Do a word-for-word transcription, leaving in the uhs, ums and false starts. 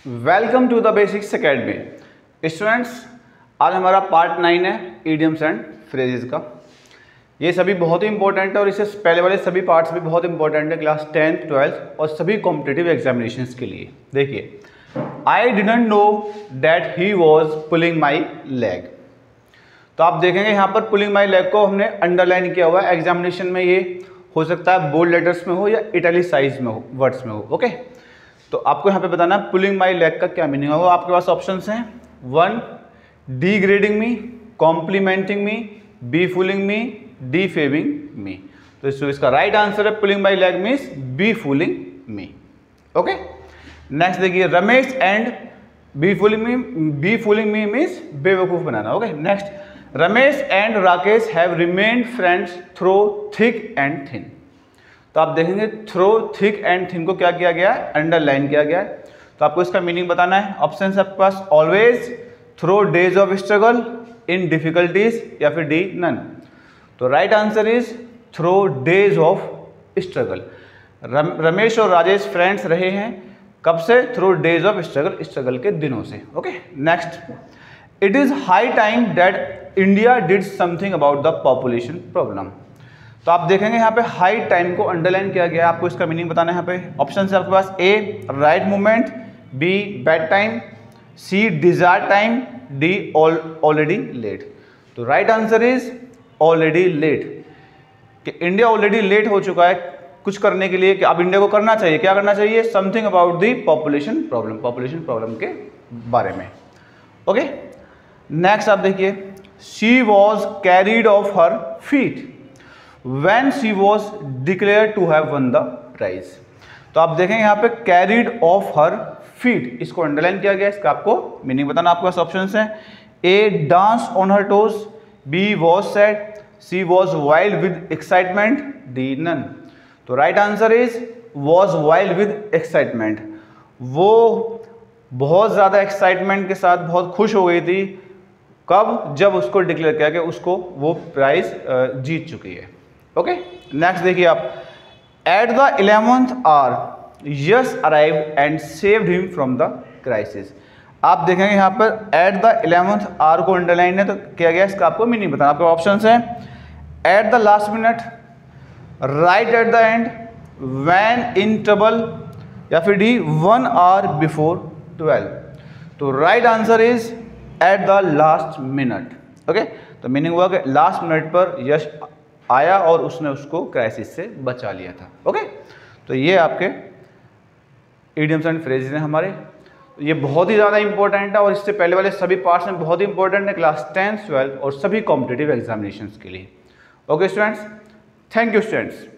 Welcome to the basics academy. Students, आज हमारा part nine है इडियम्स एंड फ्रेजेस का। ये सभी बहुत ही इंपॉर्टेंट है और इससे पहले वाले सभी पार्ट्स भी बहुत इंपॉर्टेंट है क्लास टेंथ ट्वेल्थ और सभी कॉम्पिटिटिव एग्जामिनेशंस के लिए। देखिए, I didn't know that he was pulling my leg. तो आप देखेंगे यहाँ पर पुलिंग माई लेग को हमने अंडरलाइन किया हुआ है। एग्जामिनेशन में ये हो सकता है बोल्ड लेटर्स में हो या इटैलिसाइज में हो, वर्ड्स में हो। ओके, तो आपको यहाँ पे बताना है पुलिंग माई लेग का क्या मीनिंग होगा। आपके पास ऑप्शंस हैं, one degrading me, complimenting me, B fooling me, D faving me. तो इसको इसका राइट आंसर है pulling my leg means B fooling me. Okay, next देखिए, Ramesh and B fooling me, B fooling me means बेवकूफ बनाना। Okay, next, Ramesh and Rakesh have remained friends through thick and thin. तो आप देखेंगे थ्रो थिक एंड थिन को क्या किया गया है, अंडरलाइन किया गया है। तो आपको इसका मीनिंग बताना है। ऑप्शन है आपके पास, always, through days of struggle, in difficulties या फिर डी नन। तो right answer is through days of struggle. Ramesh और राजेश फ्रेंड्स रहे हैं कब से, through days of struggle, struggle के दिनों से। Okay, next, it is high time that India did something about the population problem. तो आप देखेंगे यहाँ पे हाई टाइम को अंडरलाइन किया गया है। आपको इसका मीनिंग बताना है। यहाँ पे ऑप्शन है आपके पास, A right movement, B bad time, C desire time, D already late. तो right answer is already late, कि इंडिया ऑलरेडी लेट हो चुका है कुछ करने के लिए, कि अब इंडिया को करना चाहिए, क्या करना चाहिए, something about the population problem, population problem के बारे में। ओके, नेक्स्ट आप देखिए, she was carried off her feet when she was declared to have won the prize। तो आप देखेंगे यहाँ पे carried off her feet, इसको अंडरलाइन किया गया। इसका आपको मीनिंग बताना। आपके पास ऑप्शंस हैं, A dance on her toes, B was sad, C was wild with excitement, D none। तो right answer is was wild with excitement। वो बहुत ज़्यादा एक्साइटमेंट के साथ बहुत खुश हो गई थी। कब, जब उसको डिक्लेयर किया कि उसको वो प्राइज जीत चुकी है। ओके, नेक्स्ट देखिए आप, at the eleventh hour Yash arrived and saved him from the crisis. आप देखेंगे यहाँ पर एट द इलेवेंथ आवर को अंडरलाइन है तो किया गया। इसका आपको मीनिंग बताना। आपके ऑप्शंस हैं, at the last minute, right at the end, when in trouble या फिर D one hour before twelve. तो right answer is at the last minute. Okay, तो मीनिंग हुआ कि लास्ट मिनट पर यश आया और उसने उसको क्राइसिस से बचा लिया था। ओके, तो ये आपके इडियम्स एंड फ्रेजेस हैं हमारे। ये बहुत ही ज़्यादा इंपॉर्टेंट है और इससे पहले वाले सभी पार्ट्स में बहुत ही इंपॉर्टेंट है क्लास टेंथ ट्वेल्थ और सभी कॉम्पिटिटिव एग्जामिनेशंस के लिए। Okay students, thank you students.